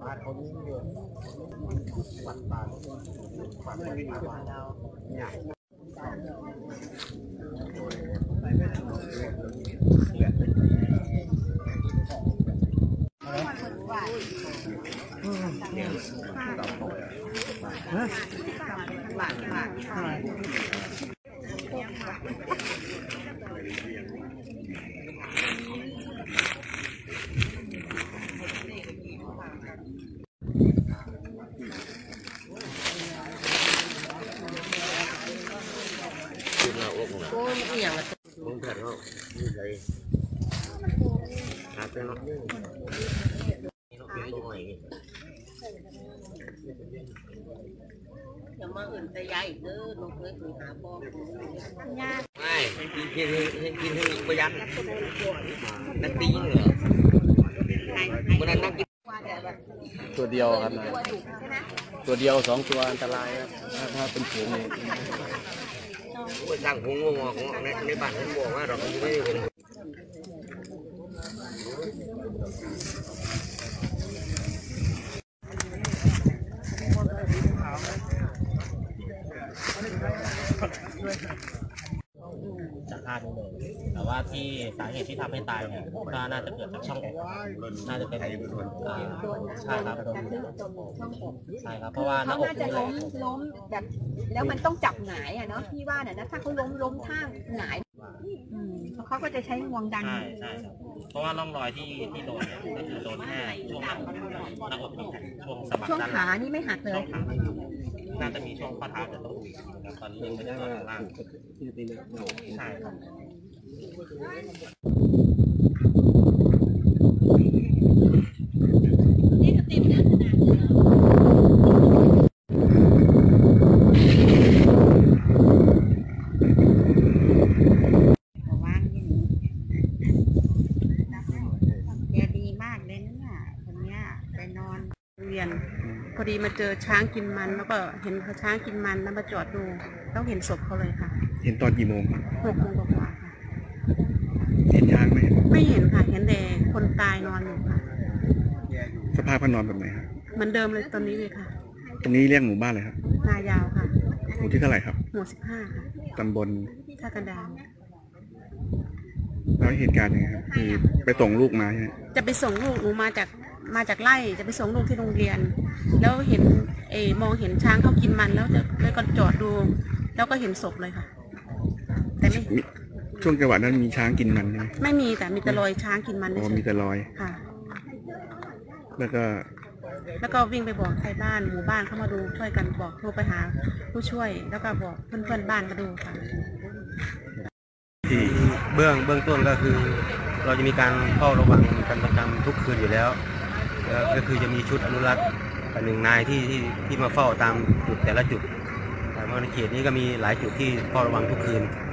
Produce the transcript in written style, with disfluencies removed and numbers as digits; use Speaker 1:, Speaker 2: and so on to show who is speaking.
Speaker 1: เขานิ่งอยู่วัดป่าวัดป่าเราเนี่ย
Speaker 2: โอ้ยเอียงอ่ะผมเถิดเขาดีใจหาเป็นเนาะนี่เราเก็บอยู่ไหนอย่ามาอื่นแต่ยายเด้อน้องเคยหาบ่ยากไม่กินให้ประหยัดนักตีเหรอเมื่อนั้นนักกิน
Speaker 1: ตัวเดียวครับตัวเดียว2 ตัวอันตรายครับถ้าเป็นฝูงเนี่ย
Speaker 2: สั่งหงงอกในบ้านฉันบอกว่าเราไม่ได้เป็น
Speaker 3: จากคาดนี้เลยแต่ว่าที่สาเหตุที่ทำให้ตายเนี่ยก็น่าจะเกิดจากช่องอกน่าจะเป็นใช่ครับใช่ครับเพราะว่า
Speaker 4: เขาน่าจะล้มแบบแล้วมันต้องจับหงายอ่ะเนาะพี่ว่าเนี่ยนะถ้าเขาล้มท่าหงายเขาก็จะใช้งวงดัน
Speaker 3: ใช่ครับเพราะว่าร่องรอยที่โดนเนี่ยก็คือโดนแค่ช่วงหน้าอกช่วงสะบักช่วง
Speaker 4: ขานี่ไม่หักเลย
Speaker 3: น่าจะมีช่วงข้อเท้าจะต้องตอนนี้ยังไม่ได้ข้างล่างใช่ครับ
Speaker 4: นี่ก็เต็มแล้วขนาดว่างอย่างนี้แกดีมากเลยเนี่ยคนเนี้ยไปนอนเรียนพอดีมาเจอช้างกินมันแล้วก็เห็นเขาช้างกินมันแล้วมาจอดดูแล้วเห็นศพเขาเลยค่ะ
Speaker 1: เห็นตอนกี่โมง
Speaker 4: 6 โมงกว่าค่ะ
Speaker 1: เห็นช้างไหม
Speaker 4: ไม่เห็นค่ะเห็นแต่คนตายนอนอยู่ค่ะ
Speaker 1: สภาพเขานอนแบบไหนครับ
Speaker 4: เหมือนเดิมเลยตอนนี้เลยค่ะ
Speaker 1: ตรงนี้เรียกหมู่บ้านเลยครับ
Speaker 4: นายาวค่ะ
Speaker 1: หมู่ที่เท่าไหร่ครับ
Speaker 4: หมู่15ค่ะ
Speaker 1: ตำบล
Speaker 4: ท่ากระดาน
Speaker 1: แล้วเหตุการณ์ยังไงครับคือไปส่งลูกมาใช่ไหม
Speaker 4: จะไปส่งลูกหนูมาจากไร่จะไปส่งลูกที่โรงเรียนแล้วเห็นมองเห็นช้างเขากินมันแล้วก็จอดดูแล้วก็เห็นศพเลยค่ะแต่ไม่
Speaker 1: ช่วงจังหวะนั้นมีช้างกินมันใช่ไหม
Speaker 4: ไม่มีแต่มีแต่รอยช้างกินมัน
Speaker 1: มีแต่รอย
Speaker 4: ค่ะ
Speaker 1: แล้ว
Speaker 4: ก็วิ่งไปบอกใครบ้านหมู่บ้านเข้ามาดูช่วยกันบอกโทรไปหาผู้ช่วยแล้วก็บอกเพื่อนบ้านมาดูค่ะ
Speaker 3: เบื้องต้นก็คือเราจะมีการเฝ้าระวังกันประจำทุกคืนอยู่แล้วก็คือจะมีชุดอนุรักษ์1 นายที่มาเฝ้าตามจุดแต่ละจุดแต่ในเขตนี้ก็มีหลายจุดที่เฝ้าระวังทุกคืน